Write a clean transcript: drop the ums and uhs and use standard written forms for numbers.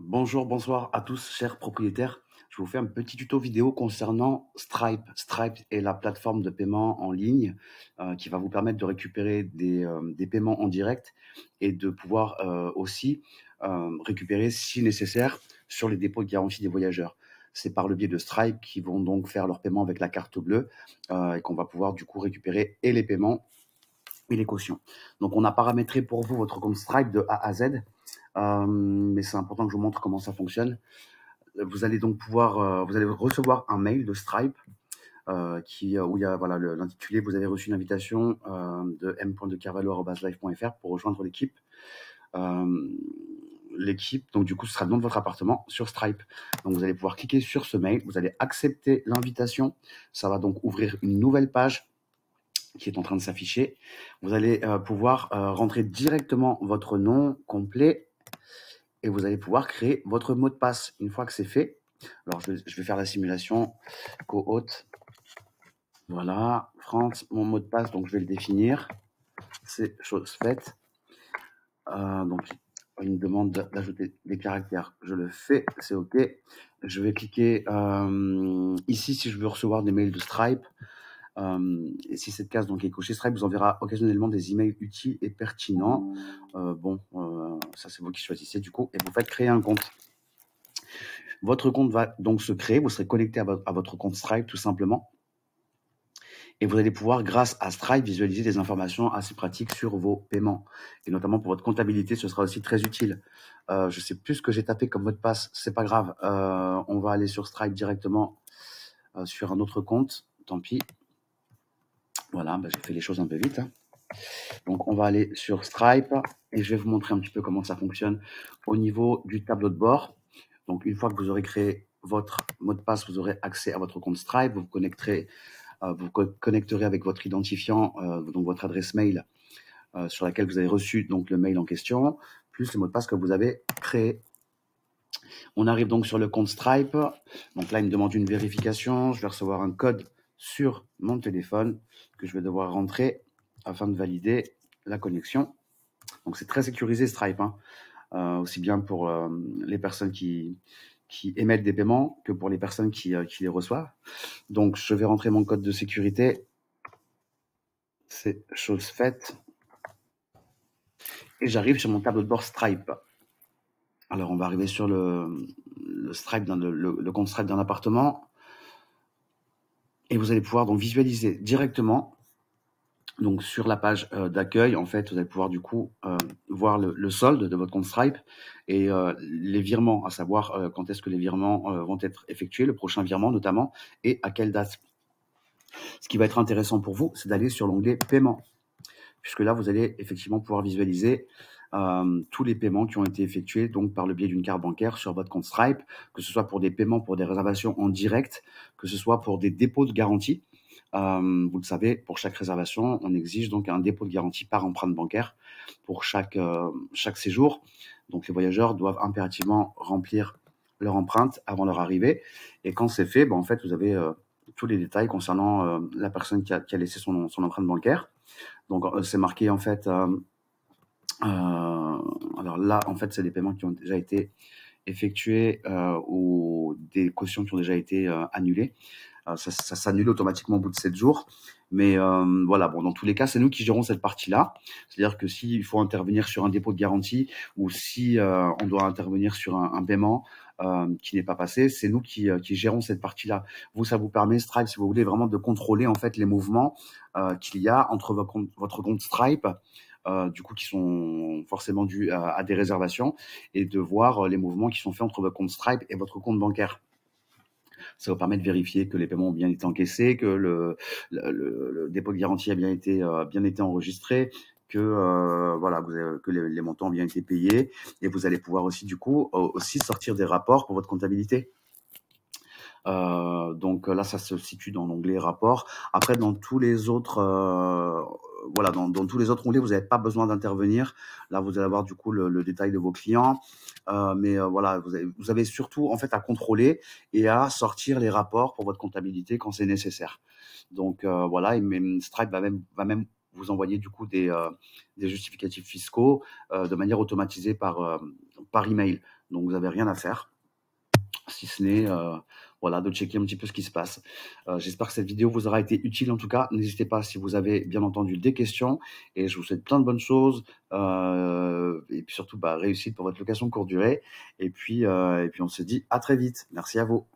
Bonjour, bonsoir à tous, chers propriétaires. Je vous fais un petit tuto vidéo concernant Stripe. Stripe est la plateforme de paiement en ligne qui va vous permettre de récupérer des paiements en direct et de pouvoir aussi récupérer, si nécessaire, sur les dépôts de garantie des voyageurs. C'est par le biais de Stripe qu'ils vont donc faire leur paiement avec la carte bleue et qu'on va pouvoir du coup récupérer et les paiements et les cautions. Donc on a paramétré pour vous votre compte Stripe de A à Z. Mais c'est important que je vous montre comment ça fonctionne. Vous allez donc pouvoir, vous allez recevoir un mail de Stripe où il y a voilà, l'intitulé. Vous avez reçu une invitation de m.decarvalho@live.fr pour rejoindre l'équipe. L'équipe, donc du coup, ce sera le nom de votre appartement sur Stripe. Donc vous allez pouvoir cliquer sur ce mail, vous allez accepter l'invitation. Ça va donc ouvrir une nouvelle page qui est en train de s'afficher. Vous allez pouvoir rentrer directement votre nom complet et vous allez pouvoir créer votre mot de passe. Une fois que c'est fait, alors je vais faire la simulation co-hôte. Voilà, France, mon mot de passe, donc je vais le définir. C'est chose faite. Donc, il me demande d'ajouter des caractères. Je le fais, c'est OK. Je vais cliquer ici si je veux recevoir des mails de Stripe. Et si cette case donc est cochée, Stripe vous enverra occasionnellement des emails utiles et pertinents. Ça c'est vous qui choisissez du coup, et vous faites créer un compte. Votre compte va donc se créer, vous serez connecté à votre compte Stripe tout simplement. Et vous allez pouvoir, grâce à Stripe, visualiser des informations assez pratiques sur vos paiements. Et notamment pour votre comptabilité, ce sera aussi très utile. Je sais plus ce que j'ai tapé comme mot de passe, c'est pas grave. On va aller sur Stripe directement sur un autre compte, tant pis. Voilà, j'ai fait les choses un peu vite. Donc on va aller sur Stripe et je vais vous montrer un petit peu comment ça fonctionne au niveau du tableau de bord. Donc une fois que vous aurez créé votre mot de passe, vous aurez accès à votre compte Stripe, vous vous connecterez avec votre identifiant, donc votre adresse mail sur laquelle vous avez reçu donc le mail en question, plus le mot de passe que vous avez créé. On arrive donc sur le compte Stripe. Donc là, il me demande une vérification. Je vais recevoir un code sur mon téléphone que je vais devoir rentrer afin de valider la connexion. Donc c'est très sécurisé Stripe, hein. Aussi bien pour les personnes qui émettent des paiements que pour les personnes qui les reçoivent. Donc je vais rentrer mon code de sécurité. C'est chose faite. Et j'arrive sur mon tableau de bord Stripe. Alors on va arriver sur le Stripe, le compte Stripe d'un appartement. Et vous allez pouvoir donc visualiser directement. Donc sur la page d'accueil, en fait, vous allez pouvoir du coup voir le solde de votre compte Stripe et les virements, à savoir quand est-ce que les virements vont être effectués, le prochain virement notamment, et à quelle date. Ce qui va être intéressant pour vous, c'est d'aller sur l'onglet paiement, puisque là, vous allez effectivement pouvoir visualiser tous les paiements qui ont été effectués donc par le biais d'une carte bancaire sur votre compte Stripe, que ce soit pour des paiements pour des réservations en direct, que ce soit pour des dépôts de garantie. Vous le savez, pour chaque réservation, on exige donc un dépôt de garantie par empreinte bancaire pour chaque séjour. Donc les voyageurs doivent impérativement remplir leur empreinte avant leur arrivée. Et quand c'est fait, en fait, vous avez tous les détails concernant la personne qui a laissé son empreinte bancaire. Donc c'est marqué en fait. Alors là, en fait, c'est des paiements qui ont déjà été effectués ou des cautions qui ont déjà été annulées. Ça s'annule automatiquement au bout de 7 jours. Mais voilà, dans tous les cas, c'est nous qui gérons cette partie-là. C'est-à-dire que s'il faut intervenir sur un dépôt de garantie ou si on doit intervenir sur un paiement qui n'est pas passé, c'est nous qui gérons cette partie-là. Vous, ça vous permet, Stripe, si vous voulez, vraiment de contrôler en fait les mouvements qu'il y a entre votre compte Stripe, du coup, qui sont forcément dus à des réservations, et de voir les mouvements qui sont faits entre votre compte Stripe et votre compte bancaire. Ça vous permet de vérifier que les paiements ont bien été encaissés, que le dépôt de garantie a bien été enregistré, que voilà, que les montants ont bien été payés, et vous allez pouvoir aussi du coup aussi sortir des rapports pour votre comptabilité. Donc là, ça se situe dans l'onglet rapport. Après, dans tous les autres, voilà, dans tous les autres onglets, vous n'avez pas besoin d'intervenir. Là, vous allez avoir du coup le détail de vos clients. Mais voilà, vous avez surtout en fait à contrôler et à sortir les rapports pour votre comptabilité quand c'est nécessaire. Donc voilà, et même Stripe va même vous envoyer du coup des justificatifs fiscaux de manière automatisée par email. Donc, vous n'avez rien à faire, si ce n'est voilà, de checker un petit peu ce qui se passe. J'espère que cette vidéo vous aura été utile en tout cas. N'hésitez pas si vous avez bien entendu des questions et je vous souhaite plein de bonnes choses et puis surtout réussite pour votre location courte durée. Et puis on se dit à très vite. Merci à vous.